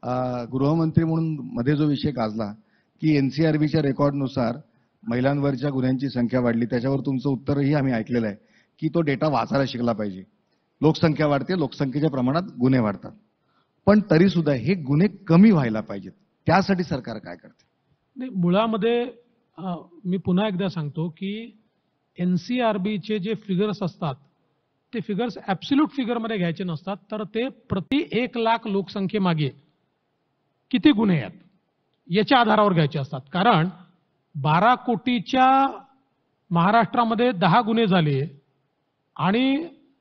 गृहमंत्री म्हणून मध्ये जो विषय गाजला की एनसीआरबीच्या रेकॉर्डनुसार महिलांवरच्या गुन्ह्यांची संख्या वाढली, त्याच्यावर तुमचं उत्तरही आम्ही ऐकलेलं आहे की तो डेटा वाचायला शिकला पाहिजे. लोकसंख्या वाढते, लोकसंख्येच्या प्रमाणात गुन्हे वाढतात, पण तरी सुद्धा हे गुन्हे कमी व्हायला पाहिजेत. त्यासाठी सरकार काय करते? नाही, मुळामध्ये मी पुन्हा एकदा सांगतो की एनसीआरबीचे जे फिगर्स असतात ते फिगर्स ॲब्सोल्यूट फिगरमध्ये घ्यायचे नसतात, तर ते प्रति 1 लाख लोकसंख्येमागे किती गुन्हे आहेत याच्या आधारावर घ्यायचे असतात. कारण 12 कोटीच्या महाराष्ट्रामध्ये 10 गुन्हे झाले आणि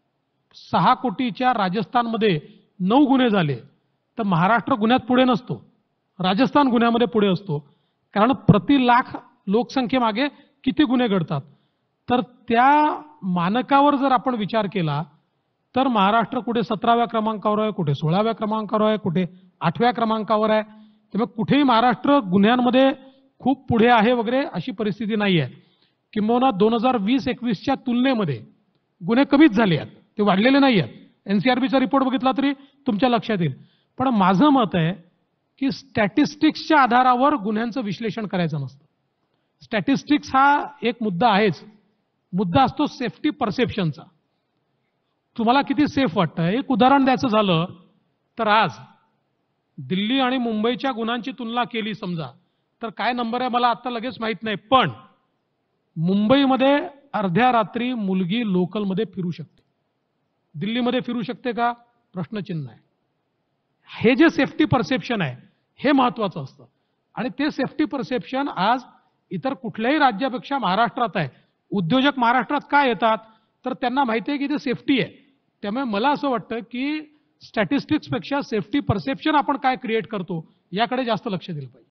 6 कोटीच्या राजस्थानमध्ये 9 गुन्हे झाले, तर महाराष्ट्र गुन्ह्यात पुढे नसतो, राजस्थान गुन्ह्यामध्ये पुढे असतो. कारण प्रति लाख लोकसंख्येमागे किती गुन्हे घडतात. तर त्या मानकावर जर आपण विचार केला तर महाराष्ट्र कुठे 17व्या क्रमांकावर आहे, कुठे 16व्या क्रमांकावर आहे, कुठे 8व्या क्रमांकावर आहे. त्यामुळे कुठेही महाराष्ट्र गुन्ह्यांमध्ये खूप पुढे आहे वगैरे अशी परिस्थिती नाही आहे. किंबहुना 2020-21च्या तुलनेमध्ये गुन्हे कमीच झाले आहेत, ते वाढलेले नाही आहेत. एनसीआरबीचा रिपोर्ट बघितला तरी तुमच्या लक्षात येईल. पण माझं मत आहे की स्टॅटिस्टिक्सच्या आधारावर गुन्ह्यांचं विश्लेषण करायचं नसतं. स्टॅटिस्टिक्स हा एक मुद्दा आहेच, मुद्दा असतो सेफ्टी परसेप्शनचा. तुम्हाला किती सेफ वाटतं? एक उदाहरण द्यायचं झालं तर आज दिल्ली आणि मुंबईच्या गुन्ह्यांची तुलना केली समजा, तर काय नंबर आहे मला आता लगेच माहित नाही, पण मुंबईमध्ये अर्ध्या रात्री मुलगी लोकलमध्ये फिरू शकते, दिल्लीमध्ये फिरू शकते का? प्रश्नचिन्ह आहे. हे जे सेफ्टी परसेप्शन आहे हे महत्वाचं असतं आणि ते सेफ्टी परसेप्शन आज इतर कुठल्याही राज्यापेक्षा महाराष्ट्रात आहे. उद्योजक महाराष्ट्रात का येतात? तर त्यांना माहिती आहे की ते सेफ्टी आहे. त्यामुळे मला असं वाटतं की स्टॅटिस्टिक्सपेक्षा सेफ्टी परसेप्शन आपण काय क्रिएट करतो याकडे जास्त लक्ष दिलं पाहिजे.